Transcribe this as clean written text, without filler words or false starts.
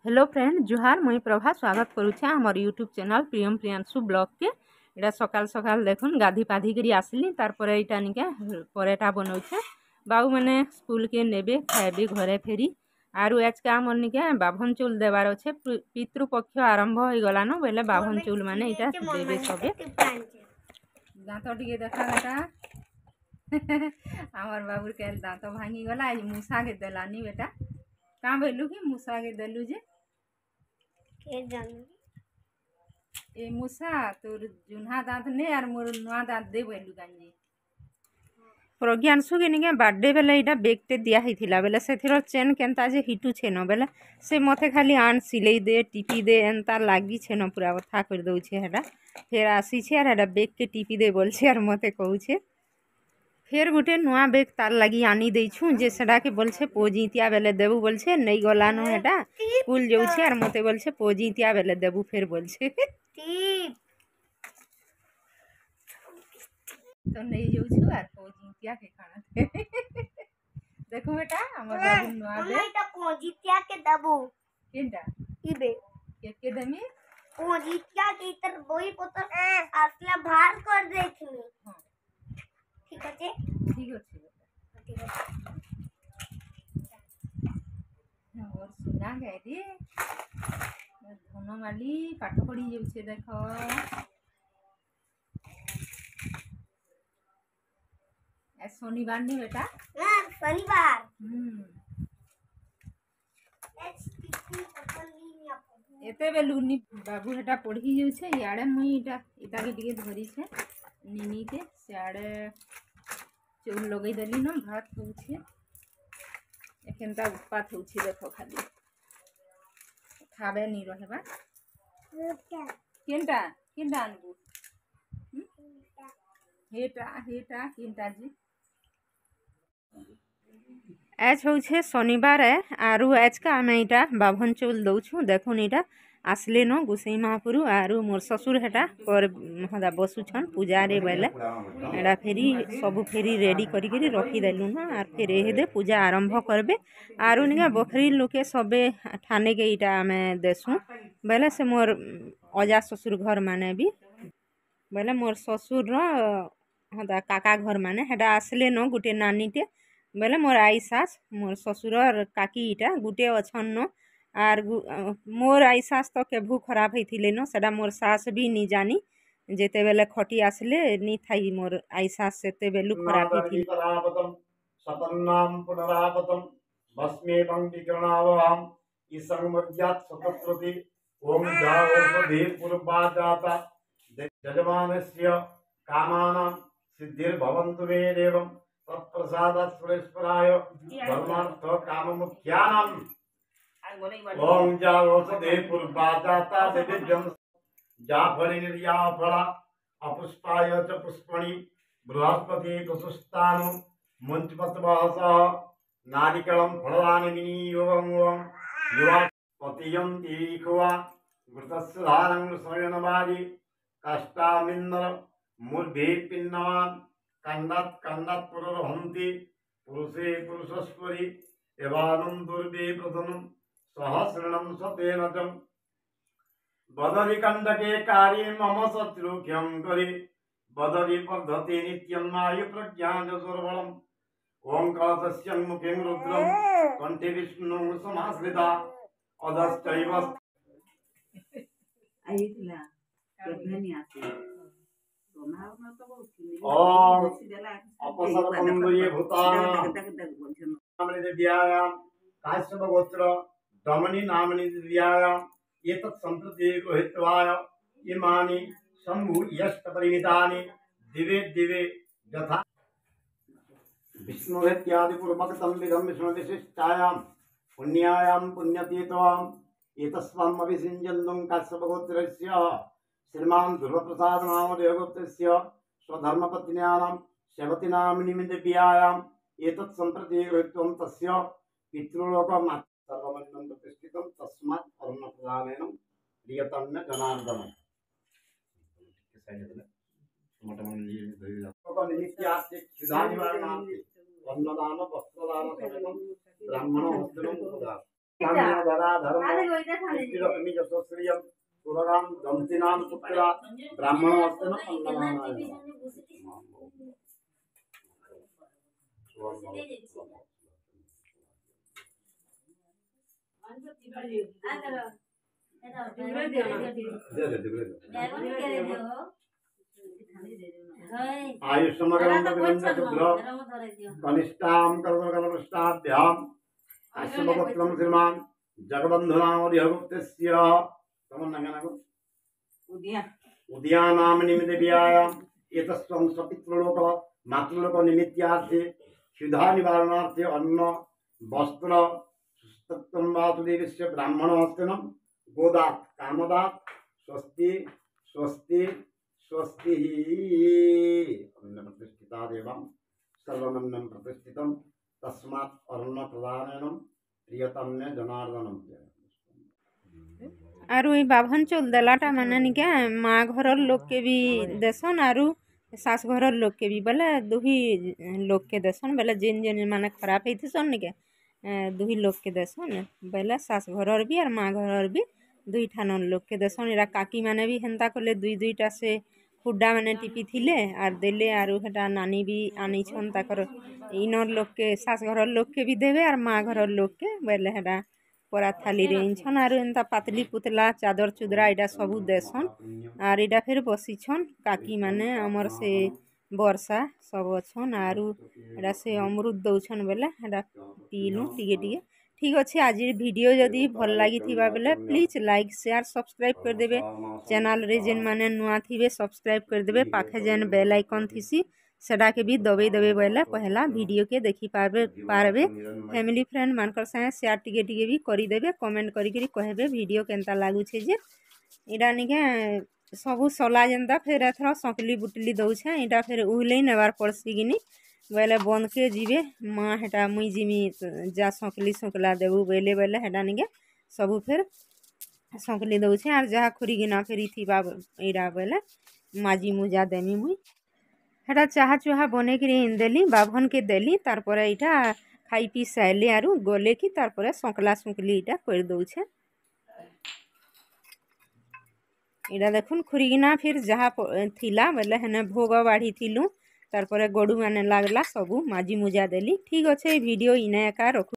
Hello friend जुहार मुई प्रभा स्वागत करुछे हमर YouTube channel Priyam Priyanshu blog के। इटा सकाल सकाल देखुन गाधी पाधी करी आसली तार इटा निके परेटा बनौछे बाबू मैंने स्कूल के नेबे खाएबे घरे फेरी आरु आज का हमर निके बाभन चूल देवार अच्छे पितृपक्ष आरंभ हो गलान बेले बाभन चूल माने इटा देबे सबे दांत टिके देखा बेटा हमर बाबूर के दांत भांगी गला आज मूसा के देलानी बेटा का भेलु कि मूसा के देलु जे ए मूसा तोर जुन्हा दांत ने यार मोर नुआ दांत दे बेलु कांजी प्रज्ञांशु के निके बर्थडे बेले इटा बेगटे दिया हिथिला बेले सेथिरो चेन केनता जे हिटू छेनो बेले से मथे खाली आन सिलेई दे टिपी दे एंता लागी छेनो पूरा कथा कर दउ छे हेडा फेर आसी छे यार हेडा बेग के टिपी दे बोल छे यार मथे कहू छे फेर गोटे नुआ बेग तार लगी आनी देछु जे सेडा के बोल छे पोजीतिया बेले देबू बोल छे नहीं गला न हेटा स्कूल जाउ छे यार मते बोल छे पोजीतिया बेले देबू फेर बोल छे तो नहीं जाउ छु यार पोजीतिया के खाना देखो बेटा हमर बाबू नुआ बेग मम्मी पोजीतिया के देबू केनटा इबे के देमी पोजीतिया के इतर बोई पोतर असला भार कर देथनी ठीक আছে ठीक আছে और सुना गए रे धनमाली पाठ पढ़ी जाउछे देखो ए शनिवार नहीं बेटा हां शनिवार एते बेलुनी बाबू हेटा पढ़ी जाउछे याडे मुई इटा के टिके धरी छे निनी के सियाड़े चूल लगे देली न भात होउछे एखनता उत्पात होउछे देखो खाली खाबे नहीं रहबा केनटा केनटा आनबू हेटा हेटा केनटा जी आज होउछे शनिवार आरु आज का आमे इटा बाभन चूल दउछु देखुन इटा आसले न गुसई महापुरु आरु मोर ससुर हेटा कर हदा बसुछन पूजा रे बेले एडा फेरी सब फेरी रेडी करी करी रखी देलु न आर फेर हेदे पूजा आरंभ करबे आरु निका बखरी लोके सबे ठाने के इटा आमे देसु बेले से मोर अजा ससुर घर माने भी बेले मोर ससुर रो हदा काका घर माने हेडा आसले न गुटे नानीटे बेले मोर आई सास मोर ससुरर काकी इटा गुटे अछन न आर मोर आई सास तो केभू खराब होइथिले न सेडा मोर सास भी नी जानी जेते बेले खटी आसले नी थाई मोर आई सास सेते बेलु खराब होइथिले सतन्नाम पुनरापतम भस्मेवं विकरणावहम इसंमर्यात् सतत्रति ओम जावोषधि पूर्वाजाता यजमानस्य कामानां सिद्धिर्भवन्तु मे देवं तत्प्रसादात् सुरेश्वराय धर्मार्थ काममुख्यानां ओम जावोषधि पूर्वाजाता दिव्यं जाफलि निर्याफला अपुष्पाय च पुष्पणि बृहस्पति प्रसुस्तानु मंचपतवासः नारिकलं फलानि विनियोगं युवा पतियं तीखवा घृतस्य धारं स्वयनवारि काष्ठामिन्द्र मूर्धे पिन्नवान् कण्डात् कण्डात् पुरर्हन्ति पुरुषे पुरुषस्वरि एवानं दुर्वे प्रधनं सहस्रणं सतेन च बदरि कंडके कार्ये मम शत्रुख्यं करि बदरि पद्धति नित्यं आयु प्रज्ञान दुर्बलम् ओंकार मुखे रुद्रम कंठे विष्णु समाश्रिता अधश्चैव ओम अपसर्पन्दये भूतानां दिव्यायां काश्यपगोत्र दमनी नामनि दिव्यायां एतत् सम्प्रति गृहीत्वाय इमानि सम्भूयष्टपरिमितानि दिवे दिवे यथा विष्णुहेत्यादि पूर्वकं विधं विष्णुविशिष्टायां पुण्यायां पुण्यतीताम् एतस्माम् अभिषिञ्चन्तुं काश्यपगोत्रस्य श्रीमान् ध्रुवप्रसाद नामदेवगोत्रस्य स्वधर्मपत्न्यानां शवतीनाम्नि दिव्यायाम् एतत् सम्प्रति गृहीत्वं तस्य पितृलोकं सर्वमन्नं प्रतिष्ठितं तस्मात् अरुणप्रदानेन प्रियतम्य जनार्दनम् निमित्यास्ते अन्नदान वस्त्रदान समेतं ब्राह्मण हस्तिनं धरा धर्म लक्ष्मी यशस्रियम सुरगाम दंतिनाम पुत्रा ब्राह्मण अस्तन अन्नदानाय आयुष्मगरं शुभ्र कनिष्ठां कर्मकर्मष्टाभ्याम् अश्वपत्रं श्रीमान जगबन्धुनामोदिहगुप्तस्य तमन्नगनगु उद्यानाम निमित्तव्यायाम एतस्त्वं सपितृलोक मातृलोक निमित्यार्थे क्षुधा निवारणार्थे अन्न वस्त्र तत्त्वं वासुदेवस्य ब्राह्मणहस्तेन गोदात् कामदात् स्वस्ति स्वस्ति स्वस्ति अन्न प्रतिष्ठिता देवं सर्वमन्नं प्रतिष्ठितं तस्मात् अन्न प्रदानेन प्रियतम्य जनार्दनम आरु ई बाभन चौल देलाटा माने निके माँ घरर लोग के भी देसन आरु सास घरर लोग के भी बोले दुही लोग के देसन बोले जेन जेन माने खराब होइथिसन निके दुही लोग के देसन बोले सास घरर भी और माँ घरर भी दुई ठानन लोग के देसन इरा काकी माने भी हेंता कले दुई दुईटा से खुड्डा माने टिपी थिले आर देले आरु हेटा नानी भी आनी छन ताकर इनर लोग के सास घरर लोग के भी देवे और माँ घरर लोग के बोले हेटा परा थाली रे छन आरु एंता पातली पुतला चादर चुदरा इटा सबू देसन आर इटा फिर बसी छन काकी माने अमर से वर्षा सब अछन आरु एटा से अमृत दउछन बोले हेटा पीलु टिके टिके ठीक अच्छे आज वीडियो जदि भल लगी बेले प्लीज लाइक शेयर सब्सक्राइब कर देबे चैनल रे जेन माने नुआ थिबे सब्सक्राइब कर देबे पाखे जेन बेल आइकन थिसी सेटा के भी दबे देबे बोले पहला वीडियो के देखि पारबे फैमिली फ्रेंड मानकर संगे शेयर टिके टिके भी करि देबे कमेंट करी करी कहबे वीडियो केनता लागु छे जे इडा निके सबु सला जेनता फिर एथरा सकली बुटली दउछे इटा फिर उहले नेबार पड़सी गिनी बोले बंद के जीवे माँ हेटा मुई जिमी जा सकली सकला देबू बोले बोले हेटा निके सबू फिर सकली दउछे आर जहा खुरी गिना फेरी थिबा इरा बोले माजी मुजा देमी मुई हेटा चाहा चुहा बने कि देली बाभन के देली तारपरे इटा खाई पी साइले आरु गले कि तारपरे सकला सुकली इटा कर दउछे इटा देखुन खुरीगिना फिर जहा थिला बोले हेने भोग बाढ़ी थिलु तारपरे गडू माने लागला सबू माजी मुजा देली ठीक अच्छे वीडियो इना एका रखु।